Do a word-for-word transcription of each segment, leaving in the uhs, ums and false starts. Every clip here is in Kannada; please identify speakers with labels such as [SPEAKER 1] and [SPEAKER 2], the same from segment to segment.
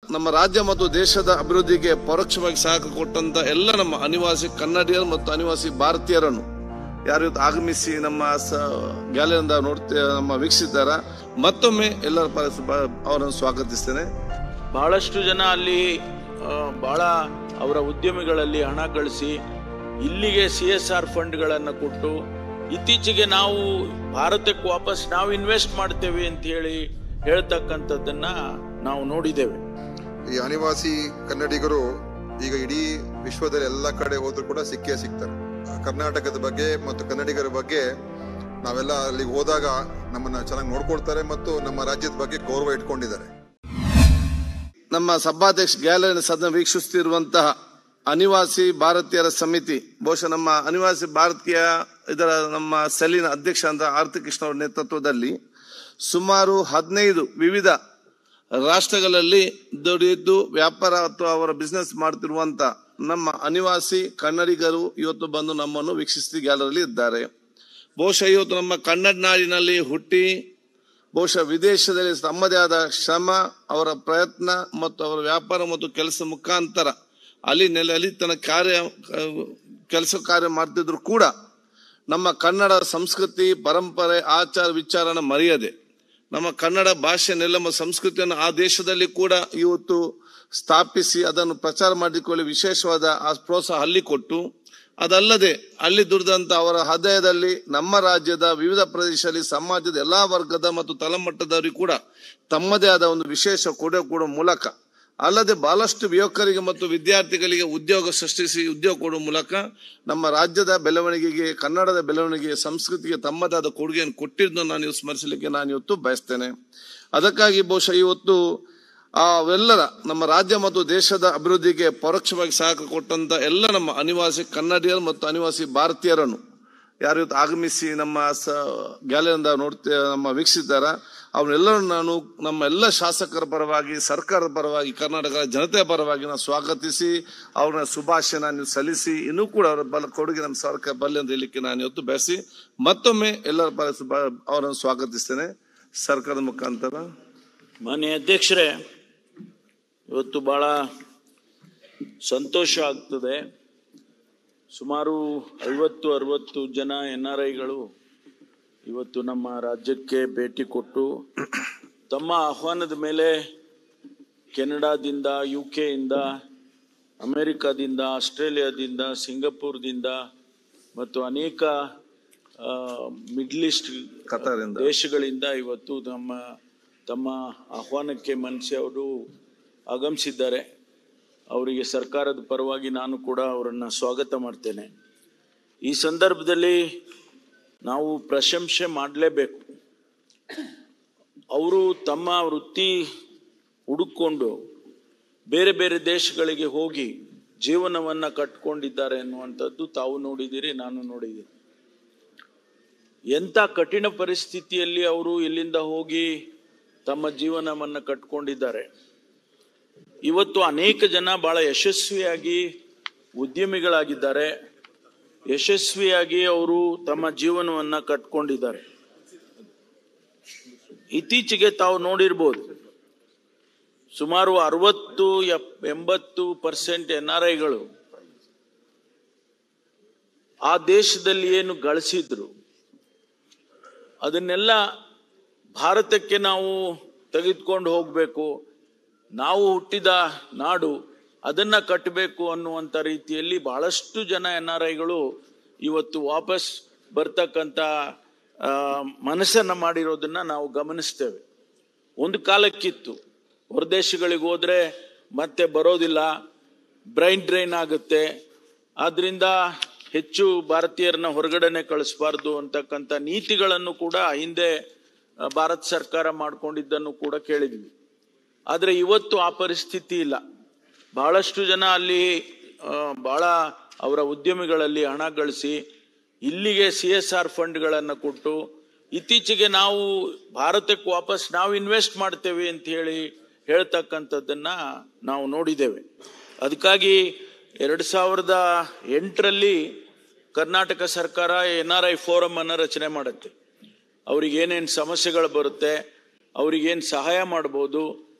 [SPEAKER 1] ನಮ್ಮ ರಾಜ್ಯ ಮತ್ತು ದೇಶದ ಅಭಿವೃದ್ಧಿಗೆ ಪರೋಕ್ಷವಾಗಿ ಸಹಕಾರ ಕೊಟ್ಟಂತ ಎಲ್ಲ ನಮ್ಮ ಅನಿವಾಸಿ ಕನ್ನಡಿಗರು ಮತ್ತು ಅನಿವಾಸಿ ಭಾರತೀಯರನ್ನು ಯಾರು ಇವತ್ತು ಆಗಮಿಸಿ ನಮ್ಮ ಗ್ಯಾಲರಿಯಿಂದ ನೋಡ್ತಾ ನಮ್ಮ ವೀಕ್ಷಿಸಿದ್ದಾರ ಮತ್ತೊಮ್ಮೆ ಎಲ್ಲರ ಪರ ಅವರನ್ನು ಸ್ವಾಗತಿಸ್ತೇನೆ.
[SPEAKER 2] ಬಹಳಷ್ಟು ಜನ ಅಲ್ಲಿ ಬಹಳ ಅವರ ಉದ್ಯಮಿಗಳಲ್ಲಿ ಹಣ ಗಳಿಸಿ ಇಲ್ಲಿಗೆ ಸಿ ಎಸ್ ಆರ್ ಫಂಡ್ಗಳನ್ನು ಕೊಟ್ಟು ಇತ್ತೀಚೆಗೆ ನಾವು ಭಾರತಕ್ಕೆ ವಾಪಸ್ ನಾವು ಇನ್ವೆಸ್ಟ್ ಮಾಡ್ತೇವೆ ಅಂತ ಹೇಳಿ ಹೇಳ್ತಕ್ಕಂಥದ್ದನ್ನ ನಾವು ನೋಡಿದ್ದೇವೆ.
[SPEAKER 3] ಈ ಅನಿವಾಸಿ ಕನ್ನಡಿಗರು ಈಗ ಇಡೀ ವಿಶ್ವದಲ್ಲಿ ಎಲ್ಲ ಕಡೆ ಹೋದ್ರು ಕೂಡ ಸಿಕ್ಕೇ ಸಿಗ್ತಾರೆ. ಕರ್ನಾಟಕದ ಬಗ್ಗೆ ಮತ್ತು ಕನ್ನಡಿಗರ ಬಗ್ಗೆ ನಾವೆಲ್ಲ ಅಲ್ಲಿಗೆ ಹೋದಾಗ ನಮ್ಮನ್ನ ಚೆನ್ನಾಗಿ ನೋಡ್ಕೊಳ್ತಾರೆ ಮತ್ತು ನಮ್ಮ ರಾಜ್ಯದ ಬಗ್ಗೆ ಗೌರವ ಇಟ್ಕೊಂಡಿದ್ದಾರೆ.
[SPEAKER 1] ನಮ್ಮ ಸಭಾಧ್ಯಕ್ಷ ಗ್ಯಾಲರಿ ಸದನ ವೀಕ್ಷಿಸುತ್ತಿರುವಂತಹ ಅನಿವಾಸಿ ಭಾರತೀಯರ ಸಮಿತಿ, ಬಹುಶಃ ನಮ್ಮ ಅನಿವಾಸಿ ಭಾರತೀಯ ಇದರ ನಮ್ಮ ಸೆಲ್ಲಿನ ಅಧ್ಯಕ್ಷ ಅಂತ ಆರತಿ ಕೃಷ್ಣ ಅವರ ನೇತೃತ್ವದಲ್ಲಿ ಸುಮಾರು ಹದಿನೈದು ವಿವಿಧ ರಾಷ್ಟ್ರಗಳಲ್ಲಿ ದುಡಿದು ವ್ಯಾಪಾರ ಅಥವಾ ಅವರ ಬಿಸ್ನೆಸ್ ಮಾಡ್ತಿರುವಂತ ನಮ್ಮ ಅನಿವಾಸಿ ಕನ್ನಡಿಗರು ಇವತ್ತು ಬಂದು ನಮ್ಮನ್ನು ವೀಕ್ಷಿಸಿ ಗ್ಯಾಲರಿಯಲ್ಲಿ ಇದ್ದಾರೆ. ಬಹುಶಃ ಇವತ್ತು ನಮ್ಮ ಕನ್ನಡ ನಾಡಿನಲ್ಲಿ ಹುಟ್ಟಿ ಬಹುಶಃ ವಿದೇಶದಲ್ಲಿ ತಮ್ಮದೇ ಆದ ಶ್ರಮ, ಅವರ ಪ್ರಯತ್ನ ಮತ್ತು ಅವರ ವ್ಯಾಪಾರ ಮತ್ತು ಕೆಲಸ ಮುಖಾಂತರ ಅಲ್ಲಿ ನೆಲೆ ಅಲ್ಲಿ ತನ್ನ ಕಾರ್ಯ ಕೆಲಸ ಕಾರ್ಯ ಮಾಡ್ತಿದ್ರು ಕೂಡ ನಮ್ಮ ಕನ್ನಡ ಸಂಸ್ಕೃತಿ, ಪರಂಪರೆ, ಆಚಾರ ವಿಚಾರನ ಮರೆಯದೆ ನಮ್ಮ ಕನ್ನಡ ಭಾಷೆ ನೆಲ ಸಂಸ್ಕೃತಿಯನ್ನು ಆ ದೇಶದಲ್ಲಿ ಕೂಡ ಇವತ್ತು ಸ್ಥಾಪಿಸಿ ಅದನ್ನು ಪ್ರಚಾರ ಮಾಡಿಕೊಳ್ಳಿ ವಿಶೇಷವಾದ ಆ ಪ್ರೋತ್ಸಾಹ ಅಲ್ಲಿ ಕೊಟ್ಟು, ಅದಲ್ಲದೆ ಅಲ್ಲಿ ದುಡಿದಂತ ಅವರ ಹೃದಯದಲ್ಲಿ ನಮ್ಮ ರಾಜ್ಯದ ವಿವಿಧ ಪ್ರದೇಶದಲ್ಲಿ ಸಮಾಜದ ಎಲ್ಲಾ ವರ್ಗದ ಮತ್ತು ತಳಮಟ್ಟದವರಿಗೆ ಕೂಡ ತಮ್ಮದೇ ಆದ ಒಂದು ವಿಶೇಷ ಕೊಡುಗೆ ಕೊಡುವ ಮೂಲಕ, ಅಲ್ಲದೆ ಬಹಳಷ್ಟು ಯುವಕರಿಗೆ ಮತ್ತು ವಿದ್ಯಾರ್ಥಿಗಳಿಗೆ ಉದ್ಯೋಗ ಸೃಷ್ಟಿಸಿ ಉದ್ಯೋಗ ಕೊಡುವ ಮೂಲಕ ನಮ್ಮ ರಾಜ್ಯದ ಬೆಳವಣಿಗೆಗೆ, ಕನ್ನಡದ ಬೆಳವಣಿಗೆ, ಸಂಸ್ಕೃತಿಗೆ ತಮ್ಮದಾದ ಕೊಡುಗೆಯನ್ನು ಕೊಟ್ಟಿದ್ದನ್ನು ನಾನು ಸ್ಮರಿಸಲಿಕ್ಕೆ ನಾನು ಇವತ್ತು ಬಯಸ್ತೇನೆ. ಅದಕ್ಕಾಗಿ ಬಹುಶಃ ಇವತ್ತು ಅವೆಲ್ಲರ ನಮ್ಮ ರಾಜ್ಯ ಮತ್ತು ದೇಶದ ಅಭಿವೃದ್ಧಿಗೆ ಪರೋಕ್ಷವಾಗಿ ಸಹಕಾರ ಕೊಟ್ಟಂತ ಎಲ್ಲ ನಮ್ಮ ಅನಿವಾಸಿ ಕನ್ನಡಿಗರು ಮತ್ತು ಅನಿವಾಸಿ ಭಾರತೀಯರನ್ನು ಯಾರು ಇವತ್ತು ಆಗಮಿಸಿ ನಮ್ಮ ಗ್ಯಾಲರಿಯಿಂದ ನೋಡ್ತಾ ನಮ್ಮ ವೀಕ್ಷಿಸಿದ್ದಾರ ಅವರೆಲ್ಲರೂ ನಾನು ನಮ್ಮ ಎಲ್ಲ ಶಾಸಕರ ಪರವಾಗಿ, ಸರ್ಕಾರದ ಪರವಾಗಿ, ಕರ್ನಾಟಕ ಜನತೆಯ ಪರವಾಗಿ ನಾನು ಸ್ವಾಗತಿಸಿ ಅವ್ರನ್ನ ಶುಭಾಶಯ ನಾನು ಸಲ್ಲಿಸಿ ಇನ್ನೂ ಕೂಡ ಅವರ ಬಲ ಕೊಡುಗೆ ನಮ್ಮ ಸರ್ಕಾರ ಬರಲಿ ಅಂತ ಹೇಳಲಿಕ್ಕೆ ನಾನು ಇವತ್ತು ಬಯಸಿ ಮತ್ತೊಮ್ಮೆ ಎಲ್ಲರ ಪರ ಅವರನ್ನು ಸ್ವಾಗತಿಸ್ತೇನೆ ಸರ್ಕಾರದ ಮುಖಾಂತರ.
[SPEAKER 2] ಮಾನ್ಯ ಅಧ್ಯಕ್ಷರೇ, ಇವತ್ತು ಬಹಳ ಸಂತೋಷ ಆಗ್ತದೆ. ಸುಮಾರು ಐವತ್ತು ಅರವತ್ತು ಜನ ಎನ್ ಆರ್ ಐಗಳು ಇವತ್ತು ನಮ್ಮ ರಾಜ್ಯಕ್ಕೆ ಭೇಟಿ ಕೊಟ್ಟು ತಮ್ಮ ಆಹ್ವಾನದ ಮೇಲೆ ಕೆನಡಾದಿಂದ, ಯು ಕೆಯಿಂದ, ಅಮೇರಿಕಾದಿಂದ, ಆಸ್ಟ್ರೇಲಿಯಾದಿಂದ, ಸಿಂಗಪೂರ್ದಿಂದ ಮತ್ತು ಅನೇಕ ಮಿಡ್ಲ್ ಈಸ್ಟ್ ದೇಶಗಳಿಂದ ಇವತ್ತು ನಮ್ಮ ತಮ್ಮ ಆಹ್ವಾನಕ್ಕೆ ಮನಸಿ ಅವರು ಆಗಮಿಸಿದ್ದಾರೆ. ಅವರಿಗೆ ಸರ್ಕಾರದ ಪರವಾಗಿ ನಾನು ಕೂಡ ಅವರನ್ನು ಸ್ವಾಗತ ಮಾಡ್ತೇನೆ. ಈ ಸಂದರ್ಭದಲ್ಲಿ ನಾವು ಪ್ರಶಂಸೆ ಮಾಡಲೇಬೇಕು. ಅವರು ತಮ್ಮ ವೃತ್ತಿ ಹುಡುಕೊಂಡು ಬೇರೆ ಬೇರೆ ದೇಶಗಳಿಗೆ ಹೋಗಿ ಜೀವನವನ್ನು ಕಟ್ಕೊಂಡಿದ್ದಾರೆ ಅನ್ನುವಂಥದ್ದು ತಾವು ನೋಡಿದ್ದೀರಿ, ನಾನು ನೋಡಿದ್ದೀನಿ. ಎಂಥ ಕಠಿಣ ಪರಿಸ್ಥಿತಿಯಲ್ಲಿ ಅವರು ಇಲ್ಲಿಂದ ಹೋಗಿ ತಮ್ಮ ಜೀವನವನ್ನು ಕಟ್ಕೊಂಡಿದ್ದಾರೆ. ಇವತ್ತು ಅನೇಕ ಜನ ಬಹಳ ಯಶಸ್ವಿಯಾಗಿ ಉದ್ಯಮಿಗಳಾಗಿದ್ದಾರೆ, ಯಶಸ್ವಿಯಾಗಿ ಅವರು ತಮ್ಮ ಜೀವನವನ್ನು ಕಟ್ಕೊಂಡಿದ್ದಾರೆ. ಇತ್ತೀಚೆಗೆ ತಾವು ನೋಡಿರ್ಬೋದು, ಸುಮಾರು ಅರವತ್ತು ಎಂಬತ್ತು ಪರ್ಸೆಂಟ್ ಎನ್ ಆರ್ ಐಗಳು ಆ ದೇಶದಲ್ಲಿ ಏನು ಗಳಿಸಿದ್ರು ಅದನ್ನೆಲ್ಲ ಭಾರತಕ್ಕೆ ನಾವು ತೆಗೆದುಕೊಂಡು ಹೋಗಬೇಕು, ನಾವು ಹುಟ್ಟಿದ ನಾಡು ಅದನ್ನ ಕಟ್ಟಬೇಕು ಅನ್ನುವಂಥ ರೀತಿಯಲ್ಲಿ ಬಹಳಷ್ಟು ಜನ ಎನ್ ಆರ್ ಐಗಳು ಇವತ್ತು ವಾಪಸ್ ಬರ್ತಕ್ಕಂಥ ಮನಸ್ಸನ್ನು ಮಾಡಿರೋದನ್ನ ನಾವು ಗಮನಿಸ್ತೇವೆ. ಒಂದು ಕಾಲಕ್ಕಿತ್ತು ಹೊರದೇಶಗಳಿಗೆ ಹೋದರೆ ಮತ್ತೆ ಬರೋದಿಲ್ಲ, ಬ್ರೈನ್ ಡ್ರೈನ್ ಆಗುತ್ತೆ, ಆದ್ರಿಂದ ಹೆಚ್ಚು ಭಾರತೀಯರನ್ನ ಹೊರಗಡೆನೆ ಕಳಿಸಬಾರ್ದು ಅಂತಕ್ಕಂಥ ನೀತಿಗಳನ್ನು ಕೂಡ ಹಿಂದೆ ಭಾರತ ಸರ್ಕಾರ ಮಾಡ್ಕೊಂಡಿದ್ದನ್ನು ಕೂಡ ಕೇಳಿದ್ವಿ. ಆದರೆ ಇವತ್ತು ಆ ಪರಿಸ್ಥಿತಿ ಇಲ್ಲ. ಬಹಳಷ್ಟು ಜನ ಅಲ್ಲಿ ಬಹಳ ಅವರ ಉದ್ಯಮಿಗಳಲ್ಲಿ ಹಣ ಗಳಿಸಿ ಇಲ್ಲಿಗೆ ಸಿ ಎಸ್ ಆರ್ ಫಂಡ್ಗಳನ್ನು ಕೊಟ್ಟು ಇತ್ತೀಚೆಗೆ ನಾವು ಭಾರತಕ್ಕೆ ವಾಪಸ್ ನಾವು ಇನ್ವೆಸ್ಟ್ ಮಾಡ್ತೇವೆ ಅಂತ ಹೇಳಿ ಹೇಳ್ತಕ್ಕಂಥದ್ದನ್ನ ನಾವು ನೋಡಿದ್ದೇವೆ. ಅದಕ್ಕಾಗಿ ಎರಡು ಸಾವಿರದ ಎಂಟರಲ್ಲಿ ಕರ್ನಾಟಕ ಸರ್ಕಾರ ಎನ್ ಆರ್ ಐ ಫೋರಮ್ ಅನ್ನು ರಚನೆ ಮಾಡುತ್ತೆ. ಅವ್ರಿಗೆ ಏನೇನು ಸಮಸ್ಯೆಗಳು ಬರುತ್ತೆ, ಅವ್ರಿಗೇನು ಸಹಾಯ ಮಾಡ್ಬೋದು,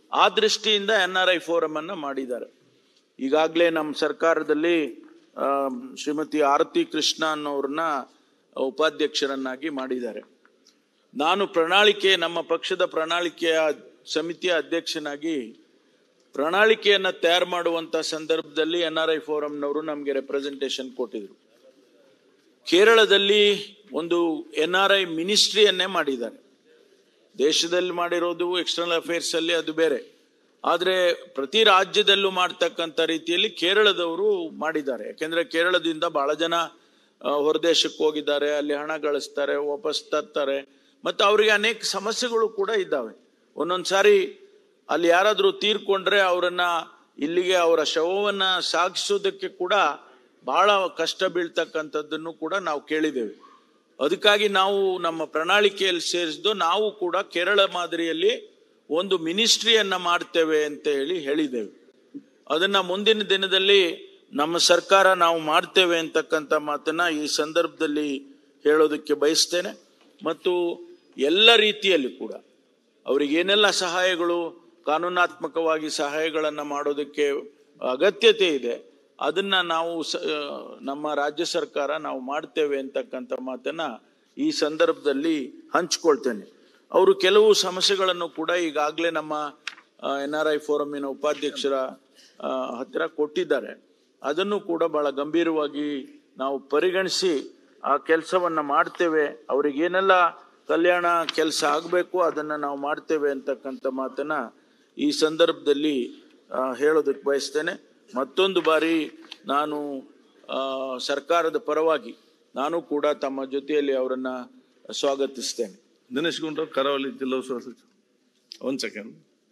[SPEAKER 2] ಆ ದೃಷ್ಟಿಯಿಂದ ಎನ್ ಆರ್ ಐ ಫೋರಂ ಅನ್ನ ಮಾಡಿದ್ದಾರೆ. ಈಗಾಗಲೇ ನಮ್ಮ ಸರ್ಕಾರದಲ್ಲಿ ಶ್ರೀಮತಿ ಆರತಿ ಕೃಷ್ಣ ಅನ್ನೋರನ್ನ ಉಪಾಧ್ಯಕ್ಷರನ್ನಾಗಿ ಮಾಡಿದ್ದಾರೆ. ನಾನು ಪ್ರಣಾಳಿಕೆ ನಮ್ಮ ಪಕ್ಷದ ಪ್ರಣಾಳಿಕೆಯ ಸಮಿತಿಯ ಅಧ್ಯಕ್ಷನಾಗಿ ಪ್ರಣಾಳಿಕೆಯನ್ನು ತಯಾರು ಮಾಡುವಂತ ಸಂದರ್ಭದಲ್ಲಿ ಎನ್ ಆರ್ ಐ ಫೋರಂನವರು ನಮಗೆ ರೆಪ್ರೆಸೆಂಟೇಷನ್ ಕೊಟ್ಟಿದ್ರು. ಕೇರಳದಲ್ಲಿ ಒಂದು ಎನ್ ಆರ್ ಐ ಮಿನಿಸ್ಟ್ರಿಯನ್ನೇ ಮಾಡಿದ್ದಾರೆ. ದೇಶದಲ್ಲಿ ಮಾಡಿರೋದು ಎಕ್ಸ್ಟರ್ನಲ್ ಅಫೇರ್ಸ್ ಅಲ್ಲಿ ಅದು ಬೇರೆ, ಆದರೆ ಪ್ರತಿ ರಾಜ್ಯದಲ್ಲೂ ಮಾಡ್ತಕ್ಕಂಥ ರೀತಿಯಲ್ಲಿ ಕೇರಳದವರು ಮಾಡಿದ್ದಾರೆ. ಯಾಕೆಂದ್ರೆ ಕೇರಳದಿಂದ ಬಹಳ ಜನ ಹೊರದೇಶಕ್ಕೆ ಹೋಗಿದ್ದಾರೆ, ಅಲ್ಲಿ ಹಣ ಗಳಿಸ್ತಾರೆ, ವಾಪಸ್ ತರ್ತಾರೆ, ಮತ್ತು ಅವರಿಗೆ ಅನೇಕ ಸಮಸ್ಯೆಗಳು ಕೂಡ ಇದ್ದಾವೆ. ಒಂದೊಂದ್ಸಾರಿ ಅಲ್ಲಿ ಯಾರಾದರೂ ತೀರ್ಕೊಂಡ್ರೆ ಅವರನ್ನ ಇಲ್ಲಿಗೆ ಅವರ ಶವವನ್ನ ಸಾಗಿಸೋದಕ್ಕೆ ಕೂಡ ಬಹಳ ಕಷ್ಟ ಬೀಳ್ತಕ್ಕಂಥದ್ದನ್ನು ಕೂಡ ನಾವು ಕೇಳಿದ್ದೇವೆ. ಅದಕ್ಕಾಗಿ ನಾವು ನಮ್ಮ ಪ್ರಣಾಳಿಕೆಯಲ್ಲಿ ಸೇರಿಸಿದ್ದು ನಾವು ಕೂಡ ಕೇರಳ ಮಾದರಿಯಲ್ಲಿ ಒಂದು ಮಿನಿಸ್ಟ್ರಿಯನ್ನ ಮಾಡ್ತೇವೆ ಅಂತ ಹೇಳಿ ಹೇಳಿದ್ದೇವೆ. ಅದನ್ನ ಮುಂದಿನ ದಿನದಲ್ಲಿ ನಮ್ಮ ಸರ್ಕಾರ ನಾವು ಮಾಡ್ತೇವೆ ಅಂತಕ್ಕಂಥ ಮಾತನ್ನ ಈ ಸಂದರ್ಭದಲ್ಲಿ ಹೇಳೋದಕ್ಕೆ ಬಯಸ್ತೇನೆ. ಮತ್ತು ಎಲ್ಲ ರೀತಿಯಲ್ಲಿ ಕೂಡ ಅವರಿಗೆ ಏನೆಲ್ಲ ಸಹಾಯಗಳು, ಕಾನೂನಾತ್ಮಕವಾಗಿ ಸಹಾಯಗಳನ್ನು ಮಾಡೋದಕ್ಕೆ ಅಗತ್ಯತೆ ಇದೆ, ಅದನ್ನ ನಾವು ನಮ್ಮ ರಾಜ್ಯ ಸರ್ಕಾರ ನಾವು ಮಾಡ್ತೇವೆ ಅಂತಕ್ಕಂಥ ಮಾತನ್ನ ಈ ಸಂದರ್ಭದಲ್ಲಿ ಹಂಚ್ಕೊಳ್ತೇನೆ. ಅವರು ಕೆಲವು ಸಮಸ್ಯೆಗಳನ್ನು ಕೂಡ ಈಗಾಗಲೇ ನಮ್ಮ ಎನ್ ಆರ್ ಐ ಫೋರಮಿನ ಉಪಾಧ್ಯಕ್ಷರ ಹತ್ತಿರ ಕೊಟ್ಟಿದ್ದಾರೆ. ಅದನ್ನು ಕೂಡ ಬಹಳ ಗಂಭೀರವಾಗಿ ನಾವು ಪರಿಗಣಿಸಿ ಆ ಕೆಲಸವನ್ನ ಮಾಡ್ತೇವೆ. ಅವ್ರಿಗೇನೆಲ್ಲ ಕಲ್ಯಾಣ ಕೆಲಸ ಆಗಬೇಕು ಅದನ್ನು ನಾವು ಮಾಡ್ತೇವೆ ಅಂತಕ್ಕಂಥ ಮಾತನ್ನ ಈ ಸಂದರ್ಭದಲ್ಲಿ ಹೇಳೋದಕ್ಕೆ ಬಯಸ್ತೇನೆ. ಮತ್ತೊಂದು ಬಾರಿ ನಾನು ಸರ್ಕಾರದ ಪರವಾಗಿ ನಾನು ಕೂಡ ತಮ್ಮ ಜೊತೆಯಲ್ಲಿ ಅವರನ್ನ ಸ್ವಾಗತಿಸ್ತೇನೆ.
[SPEAKER 1] ದಿನೇಶ್ ಗುಂಡೂರಾವ್, ಕರಾವಳಿ ಜಿಲ್ಲಾ ಉಸ್ತುವಾರಿ ಸಚಿವ. ಒಂದ್ ಸೆಕೆಂಡ್.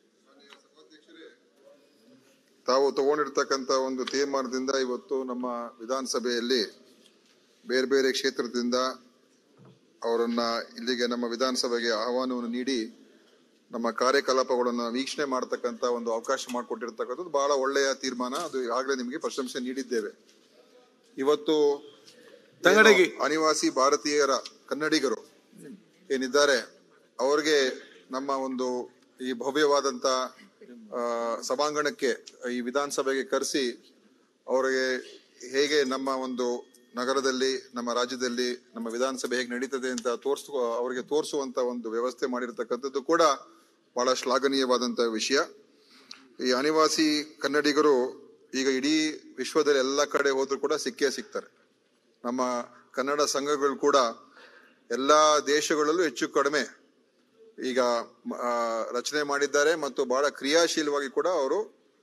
[SPEAKER 3] ತಾವು ತಗೊಂಡಿರ್ತಕ್ಕಂಥ ಒಂದು ತೀರ್ಮಾನದಿಂದ ಇವತ್ತು ನಮ್ಮ ವಿಧಾನಸಭೆಯಲ್ಲಿ ಬೇರೆ ಬೇರೆ ಕ್ಷೇತ್ರದಿಂದ ಅವರನ್ನ ಇಲ್ಲಿಗೆ ನಮ್ಮ ವಿಧಾನಸಭೆಗೆ ಆಹ್ವಾನವನ್ನು ನೀಡಿ ನಮ್ಮ ಕಾರ್ಯಕಲಾಪಗಳನ್ನು ವೀಕ್ಷಣೆ ಮಾಡತಕ್ಕಂಥ ಒಂದು ಅವಕಾಶ ಮಾಡಿಕೊಟ್ಟಿರ್ತಕ್ಕಂಥದ್ದು ಬಹಳ ಒಳ್ಳೆಯ ತೀರ್ಮಾನ. ಅದು ಈಗಾಗಲೇ ನಿಮಗೆ ಪ್ರಶಂಸೆ ನೀಡಿದ್ದೇವೆ. ಇವತ್ತು ಅನಿವಾಸಿ ಭಾರತೀಯರ ಕನ್ನಡಿಗರು ಏನಿದ್ದಾರೆ ಅವರಿಗೆ ನಮ್ಮ ಒಂದು ಈ ಭವ್ಯವಾದಂತ ಸಭಾಂಗಣಕ್ಕೆ ಈ ವಿಧಾನಸಭೆಗೆ ಕರೆಸಿ ಅವರಿಗೆ ಹೇಗೆ ನಮ್ಮ ಒಂದು ನಗರದಲ್ಲಿ ನಮ್ಮ ರಾಜ್ಯದಲ್ಲಿ ನಮ್ಮ ವಿಧಾನಸಭೆ ಹೇಗೆ ನಡೀತದೆ ಅಂತ ತೋರ್ಸು ಅವರಿಗೆ ತೋರಿಸುವಂತ ಒಂದು ವ್ಯವಸ್ಥೆ ಮಾಡಿರ್ತಕ್ಕಂಥದ್ದು ಕೂಡ ಬಹಳ ಶ್ಲಾಘನೀಯವಾದಂತ ವಿಷಯ. ಈ ಅನಿವಾಸಿ ಕನ್ನಡಿಗರು ಈಗ ಇಡೀ ವಿಶ್ವದಲ್ಲಿ ಎಲ್ಲ ಕಡೆ ಹೋದ್ರೂ ಕೂಡ ಸಿಕ್ಕೇ ಸಿಗ್ತಾರೆ. ನಮ್ಮ ಕನ್ನಡ ಸಂಘಗಳು ಕೂಡ ಎಲ್ಲಾ ದೇಶಗಳಲ್ಲೂ ಹೆಚ್ಚು ಕಡಿಮೆ ಈಗ ರಚನೆ ಮಾಡಿದ್ದಾರೆ ಮತ್ತು ಬಹಳ ಕ್ರಿಯಾಶೀಲವಾಗಿ ಕೂಡ ಅವರು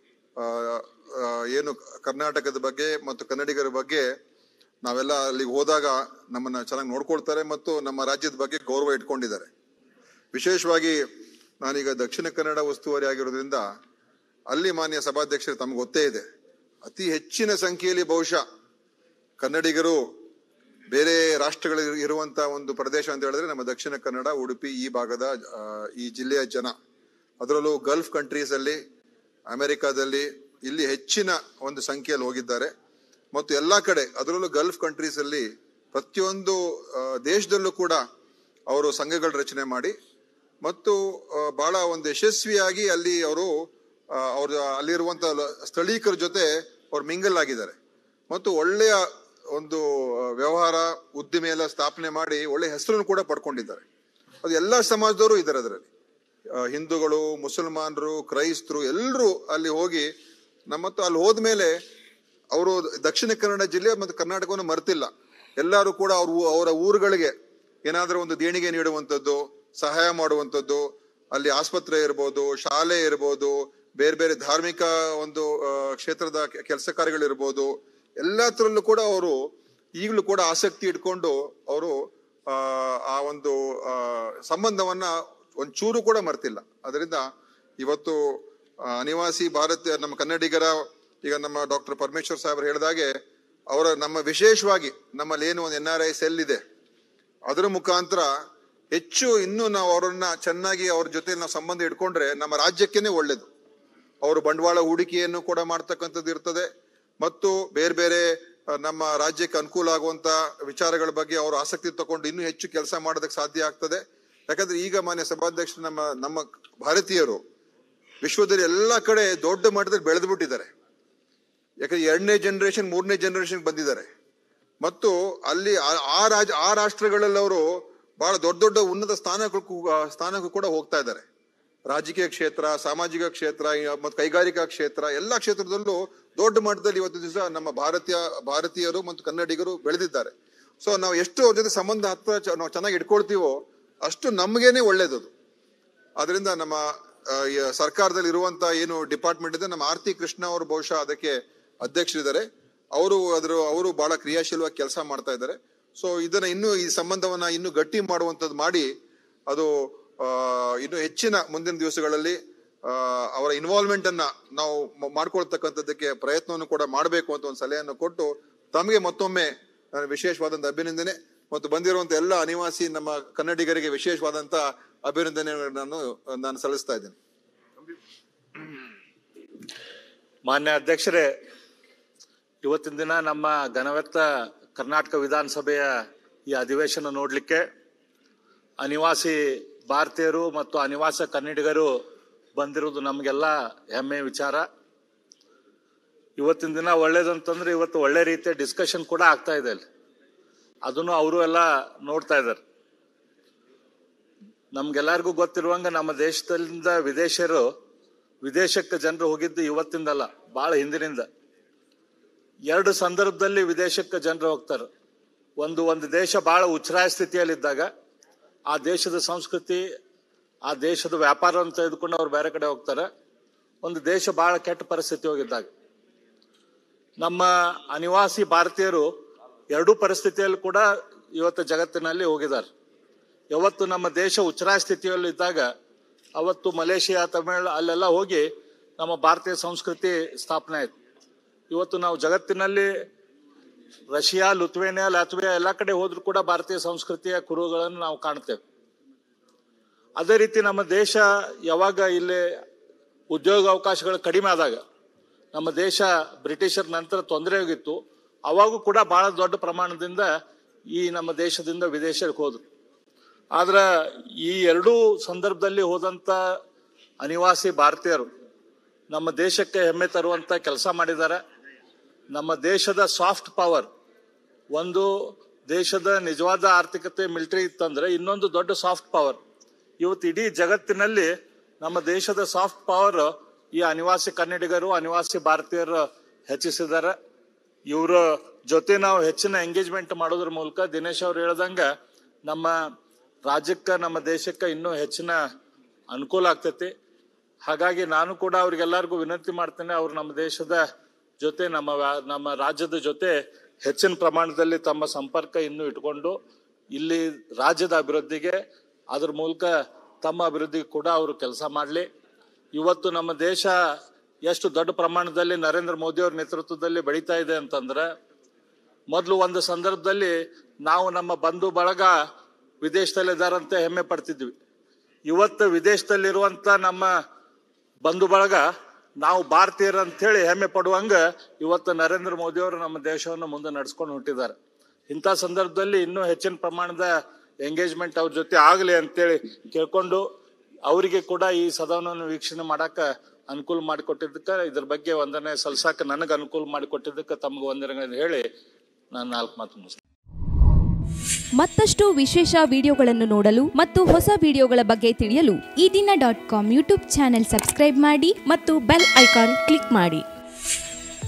[SPEAKER 3] ಏನು ಕರ್ನಾಟಕದ ಬಗ್ಗೆ ಮತ್ತು ಕನ್ನಡಿಗರ ಬಗ್ಗೆ ನಾವೆಲ್ಲ ಅಲ್ಲಿಗೆ ಹೋದಾಗ ನಮ್ಮನ್ನ ಚೆನ್ನಾಗಿ ನೋಡ್ಕೊಳ್ತಾರೆ ಮತ್ತು ನಮ್ಮ ರಾಜ್ಯದ ಬಗ್ಗೆ ಗೌರವ ಇಟ್ಕೊಂಡಿದ್ದಾರೆ. ವಿಶೇಷವಾಗಿ ನಾನೀಗ ದಕ್ಷಿಣ ಕನ್ನಡ ಉಸ್ತುವಾರಿ ಆಗಿರೋದ್ರಿಂದ ಅಲ್ಲಿ ಮಾನ್ಯ ಸಭಾಧ್ಯಕ್ಷರು ತಮ್ಗೆ ಗೊತ್ತೇ ಇದೆ, ಅತಿ ಹೆಚ್ಚಿನ ಸಂಖ್ಯೆಯಲ್ಲಿ ಬಹುಶಃ ಕನ್ನಡಿಗರು ಬೇರೆ ರಾಷ್ಟ್ರಗಳಲ್ಲಿ ಇರುವಂತ ಒಂದು ಪ್ರದೇಶ ಅಂತ ಹೇಳಿದ್ರೆ ನಮ್ಮ ದಕ್ಷಿಣ ಕನ್ನಡ, ಉಡುಪಿ ಈ ಭಾಗದ ಈ ಜಿಲ್ಲೆಯ ಜನ. ಅದರಲ್ಲೂ ಗಲ್ಫ್ ಕಂಟ್ರೀಸ್ ಅಲ್ಲಿ, ಅಮೆರಿಕಾದಲ್ಲಿ ಇಲ್ಲಿ ಹೆಚ್ಚಿನ ಒಂದು ಸಂಖ್ಯೆಯಲ್ಲಿ ಹೋಗಿದ್ದಾರೆ. ಮತ್ತು ಎಲ್ಲಾ ಕಡೆ ಅದರಲ್ಲೂ ಗಲ್ಫ್ ಕಂಟ್ರೀಸ್ ಅಲ್ಲಿ ಪ್ರತಿಯೊಂದು ದೇಶದಲ್ಲೂ ಕೂಡ ಅವರು ಸಂಘಗಳ ರಚನೆ ಮಾಡಿ ಮತ್ತು ಬಹಳ ಒಂದು ಯಶಸ್ವಿಯಾಗಿ ಅಲ್ಲಿ ಅವರು ಅವ್ರ ಅಲ್ಲಿರುವಂತ ಸ್ಥಳೀಕರ ಜೊತೆ ಅವ್ರು ಮಿಂಗಲ್ ಆಗಿದ್ದಾರೆ ಮತ್ತು ಒಳ್ಳೆಯ ಒಂದು ವ್ಯವಹಾರ ಉದ್ದಿಮೆ ಎಲ್ಲ ಸ್ಥಾಪನೆ ಮಾಡಿ ಒಳ್ಳೆ ಹೆಸರನ್ನು ಕೂಡ ಪಡ್ಕೊಂಡಿದ್ದಾರೆ. ಅದು ಎಲ್ಲಾ ಸಮಾಜದವರು ಇದ್ದಾರೆ ಅದರಲ್ಲಿ, ಹಿಂದೂಗಳು, ಮುಸಲ್ಮಾನರು, ಕ್ರೈಸ್ತರು ಎಲ್ಲರೂ ಅಲ್ಲಿ ಹೋಗಿ ನಮ್ಮತ್ತು ಅಲ್ಲಿ ಹೋದ್ಮೇಲೆ ಅವರು ದಕ್ಷಿಣ ಕನ್ನಡ ಜಿಲ್ಲೆ ಮತ್ತು ಕರ್ನಾಟಕವನ್ನು ಮರೆತಿಲ್ಲ. ಎಲ್ಲರೂ ಕೂಡ ಅವ್ರ ಅವರ ಊರುಗಳಿಗೆ ಏನಾದ್ರೂ ಒಂದು ದೇಣಿಗೆ ನೀಡುವಂಥದ್ದು, ಸಹಾಯ ಮಾಡುವಂಥದ್ದು, ಅಲ್ಲಿ ಆಸ್ಪತ್ರೆ ಇರ್ಬೋದು, ಶಾಲೆ ಇರ್ಬೋದು, ಬೇರೆ ಬೇರೆ ಧಾರ್ಮಿಕ ಒಂದು ಕ್ಷೇತ್ರದ ಕೆಲಸ ಕಾರ್ಯಗಳಿರ್ಬೋದು, ಎಲ್ಲತ್ರಲ್ಲೂ ಕೂಡ ಅವರು ಈಗಲೂ ಕೂಡ ಆಸಕ್ತಿ ಇಟ್ಕೊಂಡು ಅವರು ಆ ಆ ಒಂದು ಆ ಸಂಬಂಧವನ್ನ ಒಂಚೂರು ಕೂಡ ಮರ್ತಿಲ್ಲ. ಅದರಿಂದ ಇವತ್ತು ಅನಿವಾಸಿ ಭಾರತೀಯ ನಮ್ಮ ಕನ್ನಡಿಗರ ಈಗ ನಮ್ಮ ಡಾಕ್ಟರ್ ಪರಮೇಶ್ವರ್ ಸಾಹೇಬ್ರು ಹೇಳಿದಾಗೆ ಅವರ ನಮ್ಮ ವಿಶೇಷವಾಗಿ ನಮ್ಮಲ್ಲಿ ಏನು ಒಂದು ಎನ್ ಆರ್ ಐ ಸೆಲ್ ಇದೆ ಅದರ ಮುಖಾಂತರ ಹೆಚ್ಚು ಇನ್ನೂ ನಾವು ಅವರನ್ನ ಚೆನ್ನಾಗಿ ಅವ್ರ ಜೊತೆ ನಾವು ಸಂಬಂಧ ಇಟ್ಕೊಂಡ್ರೆ ನಮ್ಮ ರಾಜ್ಯಕ್ಕೇನೆ ಒಳ್ಳೇದು. ಅವರು ಬಂಡವಾಳ ಹೂಡಿಕೆಯನ್ನು ಕೂಡ ಮಾಡ್ತಕ್ಕಂಥದ್ದು ಇರ್ತದೆ ಮತ್ತು ಬೇರೆ ಬೇರೆ ನಮ್ಮ ರಾಜ್ಯಕ್ಕೆ ಅನುಕೂಲ ಆಗುವಂತ ವಿಚಾರಗಳ ಬಗ್ಗೆ ಅವರು ಆಸಕ್ತಿ ತಗೊಂಡು ಇನ್ನೂ ಹೆಚ್ಚು ಕೆಲಸ ಮಾಡೋದಕ್ಕೆ ಸಾಧ್ಯ ಆಗ್ತದೆ. ಯಾಕಂದ್ರೆ ಈಗ ಮಾನ್ಯ ಸಭಾಧ್ಯಕ್ಷರು ನಮ್ಮ ನಮ್ಮ ಭಾರತೀಯರು ವಿಶ್ವದಲ್ಲಿ ಎಲ್ಲ ಕಡೆ ದೊಡ್ಡ ಮಟ್ಟದಲ್ಲಿ ಬೆಳೆದು ಬಿಟ್ಟಿದ್ದಾರೆ. ಯಾಕಂದ್ರೆ ಎರಡನೇ ಜನರೇಷನ್ ಮೂರನೇ ಜನರೇಷನ್ ಬಂದಿದ್ದಾರೆ ಮತ್ತು ಅಲ್ಲಿ ಆ ರಾಜ ಆ ರಾಷ್ಟ್ರಗಳಲ್ಲಿ ಅವರು ಬಹಳ ದೊಡ್ಡ ದೊಡ್ಡ ಉನ್ನತ ಸ್ಥಾನಕ್ಕೂ ಸ್ಥಾನಕ್ಕೂ ಕೂಡ ಹೋಗ್ತಾ ಇದ್ದಾರೆ. ರಾಜಕೀಯ ಕ್ಷೇತ್ರ, ಸಾಮಾಜಿಕ ಕ್ಷೇತ್ರ ಮತ್ತು ಕೈಗಾರಿಕಾ ಕ್ಷೇತ್ರ ಎಲ್ಲ ಕ್ಷೇತ್ರದಲ್ಲೂ ದೊಡ್ಡ ಮಟ್ಟದಲ್ಲಿ ಇವತ್ತು ದಿವಸ ನಮ್ಮ ಭಾರತೀಯ ಭಾರತೀಯರು ಮತ್ತು ಕನ್ನಡಿಗರು ಬೆಳೆದಿದ್ದಾರೆ. ಸೊ ನಾವು ಎಷ್ಟು ಅವ್ರ ಜೊತೆ ಸಂಬಂಧ ಹತ್ರ ನಾವು ಚೆನ್ನಾಗಿ ಇಟ್ಕೊಳ್ತೀವೋ ಅಷ್ಟು ನಮಗೇನೆ ಒಳ್ಳೇದದು. ಅದರಿಂದ ನಮ್ಮ ಸರ್ಕಾರದಲ್ಲಿ ಇರುವಂತ ಏನು ಡಿಪಾರ್ಟ್ಮೆಂಟ್ ಇದೆ, ನಮ್ಮ ಆರತಿ ಕೃಷ್ಣ ಅವರು ಬಹುಶಃ ಅದಕ್ಕೆ ಅಧ್ಯಕ್ಷರಿದ್ದಾರೆ. ಅವರು ಅದ್ರ ಅವರು ಬಹಳ ಕ್ರಿಯಾಶೀಲವಾಗಿ ಕೆಲಸ ಮಾಡ್ತಾ ಇದ್ದಾರೆ. ಸೊ ಇದನ್ನ ಇನ್ನೂ ಈ ಸಂಬಂಧವನ್ನ ಇನ್ನೂ ಗಟ್ಟಿ ಮಾಡುವಂತದ್ದು ಮಾಡಿ ಅದು ಇನ್ನು ಹೆಚ್ಚಿನ ಮುಂದಿನ ದಿವಸಗಳಲ್ಲಿ ಅವರ ಇನ್ವಾಲ್ವ್ಮೆಂಟ್ ಅನ್ನ ನಾವು ಮಾಡ್ಕೊಳ್ತಕ್ಕಂಥದ್ದಕ್ಕೆ ಪ್ರಯತ್ನವನ್ನು ಕೂಡ ಮಾಡಬೇಕು ಅಂತ ಒಂದು ಸಲಹೆಯನ್ನು ಕೊಟ್ಟು ತಮಗೆ ಮತ್ತೊಮ್ಮೆ ನಾನು ವಿಶೇಷವಾದಂತ ಅಭಿನಂದನೆ ಮತ್ತು ಬಂದಿರುವಂತ ಎಲ್ಲ ಅನಿವಾಸಿ ನಮ್ಮ ಕನ್ನಡಿಗರಿಗೆ ವಿಶೇಷವಾದಂತ ಅಭಿನಂದನೆ ನಾನು ನಾನು ಸಲ್ಲಿಸ್ತಾ ಇದ್ದೇನೆ.
[SPEAKER 4] ಮಾನ್ಯ ಅಧ್ಯಕ್ಷರೇ, ಇವತ್ತಿನ ದಿನ ನಮ್ಮ ಘನವೆತ್ತ ಕರ್ನಾಟಕ ವಿಧಾನಸಭೆಯ ಈ ಅಧಿವೇಶನ ನೋಡಲಿಕ್ಕೆ ಅನಿವಾಸಿ ಭಾರತೀಯರು ಮತ್ತು ಅನಿವಾಸಿ ಕನ್ನಡಿಗರು ಬಂದಿರೋದು ನಮಗೆಲ್ಲ ಹೆಮ್ಮೆ ವಿಚಾರ. ಇವತ್ತಿನ ದಿನ ಒಳ್ಳೇದಂತಂದ್ರೆ ಇವತ್ತು ಒಳ್ಳೆ ರೀತಿಯ ಡಿಸ್ಕಷನ್ ಕೂಡ ಆಗ್ತಾ ಇದೆ ಅಲ್ಲಿ, ಅದನ್ನು ಅವರು ಎಲ್ಲ ನೋಡ್ತಾ ಇದ್ದಾರೆ. ನಮ್ಗೆಲ್ಲರಿಗೂ ಗೊತ್ತಿರುವಂಗ ನಮ್ಮ ದೇಶದಿಂದ ವಿದೇಶಿಯರು ವಿದೇಶಕ್ಕೆ ಜನರು ಹೋಗಿದ್ದು ಇವತ್ತಿಂದಲ್ಲ, ಬಹಳ ಹಿಂದಿನಿಂದ. ಎರಡು ಸಂದರ್ಭದಲ್ಲಿ ವಿದೇಶಕ್ಕೆ ಜನರು ಹೋಗ್ತಾರೆ. ಒಂದು ಒಂದು ದೇಶ ಬಹಳ ಉಚ್ಛ್ರಾಯ ಸ್ಥಿತಿಯಲ್ಲಿದ್ದಾಗ ಆ ದೇಶದ ಸಂಸ್ಕೃತಿ, ಆ ದೇಶದ ವ್ಯಾಪಾರವನ್ನು ತೆಗೆದುಕೊಂಡು ಅವ್ರು ಬೇರೆ ಕಡೆ ಹೋಗ್ತಾರೆ. ಒಂದು ದೇಶ ಬಹಳ ಕೆಟ್ಟ ಪರಿಸ್ಥಿತಿ ಹೋಗಿದ್ದಾಗ ನಮ್ಮ ಅನಿವಾಸಿ ಭಾರತೀಯರು ಎರಡೂ ಪರಿಸ್ಥಿತಿಯಲ್ಲಿ ಕೂಡ ಇವತ್ತು ಜಗತ್ತಿನಲ್ಲಿ ಹೋಗಿದ್ದಾರೆ. ಯಾವತ್ತು ನಮ್ಮ ದೇಶ ಉಚ್ಛ್ರಾಯ ಸ್ಥಿತಿಯಲ್ಲಿ ಇದ್ದಾಗ ಅವತ್ತು ಮಲೇಷಿಯಾ, ತಮಿಳು ಅಲ್ಲೆಲ್ಲ ಹೋಗಿ ನಮ್ಮ ಭಾರತೀಯ ಸಂಸ್ಕೃತಿ ಸ್ಥಾಪನೆ ಆಯ್ತು. ಇವತ್ತು ನಾವು ಜಗತ್ತಿನಲ್ಲಿ ರಷ್ಯಾ, ಲುತ್ವೇನಿಯಾ, ಲಾತ್ವಿಯಾ ಎಲ್ಲ ಕಡೆ ಹೋದ್ರೂ ಕೂಡ ಭಾರತೀಯ ಸಂಸ್ಕೃತಿಯ ಕುರುಹುಗಳನ್ನು ನಾವು ಕಾಣ್ತೇವೆ. ಅದೇ ರೀತಿ ನಮ್ಮ ದೇಶ ಯಾವಾಗ ಇಲ್ಲಿ ಉದ್ಯೋಗ ಅವಕಾಶಗಳು ಕಡಿಮೆ ಆದಾಗ ನಮ್ಮ ದೇಶ ಬ್ರಿಟಿಷರ ನಂತರ ತೊಂದರೆ ಹೋಗಿತ್ತು, ಅವಾಗೂ ಕೂಡ ಬಹಳ ದೊಡ್ಡ ಪ್ರಮಾಣದಿಂದ ಈ ನಮ್ಮ ದೇಶದಿಂದ ವಿದೇಶಕ್ಕೆ ಹೋದ್ರು. ಆದ್ರೆ ಈ ಎರಡೂ ಸಂದರ್ಭದಲ್ಲಿ ಹೋದಂತ ಅನಿವಾಸಿ ಭಾರತೀಯರು ನಮ್ಮ ದೇಶಕ್ಕೆ ಹೆಮ್ಮೆ ತರುವಂತ ಕೆಲಸ ಮಾಡಿದ್ದಾರೆ. ನಮ್ಮ ದೇಶದ ಸಾಫ್ಟ್ ಪವರ್, ಒಂದು ದೇಶದ ನಿಜವಾದ ಆರ್ಥಿಕತೆ ಮಿಲಿಟರಿ ಇತ್ತಂದ್ರೆ ಇನ್ನೊಂದು ದೊಡ್ಡ ಸಾಫ್ಟ್ ಪವರ್. ಇವತ್ತು ಇಡೀ ಜಗತ್ತಿನಲ್ಲಿ ನಮ್ಮ ದೇಶದ ಸಾಫ್ಟ್ ಪವರ್ ಈ ಅನಿವಾಸಿ ಕನ್ನಡಿಗರು, ಅನಿವಾಸಿ ಭಾರತೀಯರು ಹೆಚ್ಚಿಸಿದ್ದಾರೆ. ಇವರ ಜೊತೆ ನಾವು ಹೆಚ್ಚಿನ ಎಂಗೇಜ್ಮೆಂಟ್ ಮಾಡೋದ್ರ ಮೂಲಕ ದಿನೇಶ್ ಅವ್ರು ಹೇಳ್ದಂಗ ನಮ್ಮ ರಾಜ್ಯಕ್ಕೆ, ನಮ್ಮ ದೇಶಕ್ಕೆ ಇನ್ನೂ ಹೆಚ್ಚಿನ ಅನುಕೂಲ ಆಗ್ತೈತಿ. ಹಾಗಾಗಿ ನಾನು ಕೂಡ ಅವ್ರಿಗೆಲ್ಲರಿಗೂ ವಿನಂತಿ ಮಾಡ್ತೇನೆ, ಅವ್ರು ನಮ್ಮ ದೇಶದ ಜೊತೆ, ನಮ್ಮ ನಮ್ಮ ರಾಜ್ಯದ ಜೊತೆ ಹೆಚ್ಚಿನ ಪ್ರಮಾಣದಲ್ಲಿ ತಮ್ಮ ಸಂಪರ್ಕ ಇನ್ನೂ ಇಟ್ಕೊಂಡು ಇಲ್ಲಿ ರಾಜ್ಯದ ಅಭಿವೃದ್ಧಿಗೆ, ಅದ್ರ ಮೂಲಕ ತಮ್ಮ ಅಭಿವೃದ್ಧಿಗೆ ಕೂಡ ಅವರು ಕೆಲಸ ಮಾಡಲಿ. ಇವತ್ತು ನಮ್ಮ ದೇಶ ಎಷ್ಟು ದೊಡ್ಡ ಪ್ರಮಾಣದಲ್ಲಿ ನರೇಂದ್ರ ಮೋದಿ ಅವ್ರ ನೇತೃತ್ವದಲ್ಲಿ ಬೆಳೀತಾ ಇದೆ ಅಂತಂದ್ರೆ, ಮೊದಲು ಒಂದು ಸಂದರ್ಭದಲ್ಲಿ ನಾವು ನಮ್ಮ ಬಂಧು ಬಳಗ ವಿದೇಶದಲ್ಲಿದ್ದಾರಂತೆ ಹೆಮ್ಮೆ ಪಡ್ತಿದ್ವಿ. ಇವತ್ತು ವಿದೇಶದಲ್ಲಿರುವಂತ ನಮ್ಮ ಬಂಧು ಬಳಗ ನಾವು ಭಾರತೀಯರು ಅಂತ ಹೇಳಿ ಹೆಮ್ಮೆ ಪಡುವಂಗ ಇವತ್ತು ನರೇಂದ್ರ ಮೋದಿ ಅವರು ನಮ್ಮ ದೇಶವನ್ನು ಮುಂದೆ ನಡೆಸ್ಕೊಂಡು ಹೊಂಟಿದ್ದಾರೆ. ಇಂಥ ಸಂದರ್ಭದಲ್ಲಿ ಇನ್ನೂ ಹೆಚ್ಚಿನ ಪ್ರಮಾಣದ ಎಂಗೇಜ್ಮೆಂಟ್ ಅವ್ರ ಜೊತೆ ಆಗಲಿ ಅಂತೇಳಿ ಕೇಳ್ಕೊಂಡು ಅವರಿಗೆ ಕೂಡ ಈ ಸದನವನ್ನು ವೀಕ್ಷಣೆ ಮಾಡಾಕ ಅನುಕೂಲ ಮಾಡಿಕೊಟ್ಟಿದ್ದಕ್ಕೆ, ಇದ್ರ ಬಗ್ಗೆ ವಂದನೆ ಸಲ್ಸಾಕ ನನಗೆ ಅನುಕೂಲ ಮಾಡಿಕೊಟ್ಟಿದ್ದಕ್ಕೆ ತಮ್ಗೆ ವಂದನೆಗಳನ್ನು ಹೇಳಿ ನಾನು ನಾಲ್ಕು ಮಾತು ಮುಗಿಸ್ತೇನೆ.
[SPEAKER 5] ಮತ್ತಷ್ಟು ವಿಶೇಷ ವಿಡಿಯೋಗಳನ್ನು ನೋಡಲು ಮತ್ತು ಹೊಸ ವಿಡಿಯೋಗಳ ಬಗ್ಗೆ ತಿಳಿಯಲು Ee Dina dot com YouTube channel subscribe ಮಾಡಿ ಮತ್ತು ಬೆಲ್ ಐಕಾನ್ ಕ್ಲಿಕ್ ಮಾಡಿ.